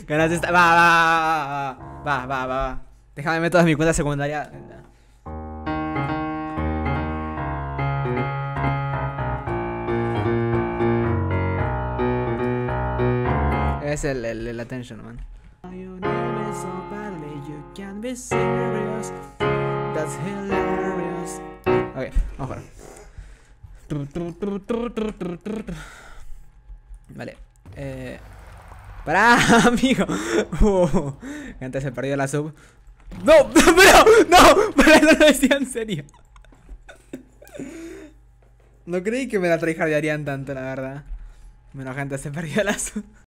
Ganas esta. Va. Déjame meter todas mi cuenta secundaria. Es el attention, man. Your name is so badly, you can be serious. That's hilarious. Ok, vamos a jugar. Vale. Pará, amigo. Antes se perdió la sub. No, pero, no, para no lo decía en serio. No creí que me la tryhardearían tanto, la verdad. Menos gente se perdió la sub.